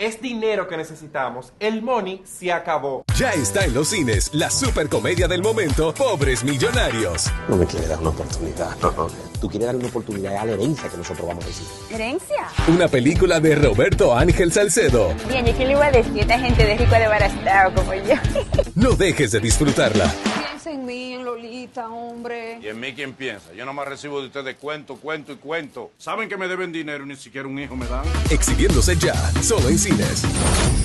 es dinero que necesitamos. El money se acabó. Ya está en los cines la supercomedia del momento, Pobres Millonarios. No me quieres dar una oportunidad. Tú quieres dar una oportunidad a la herencia que nosotros vamos a decir. ¿Herencia? Una película de Roberto Ángel Salcedo. Bien, ¿y qué le iba a decir a esta gente de rico desbaratado como yo? No dejes de disfrutarla. Piensa en mí, en Lolita, hombre. ¿Y en mí quién piensa? Yo nomás recibo de ustedes cuento. Saben que me deben dinero y ni siquiera un hijo me dan. Exhibiéndose ya, solo en cines.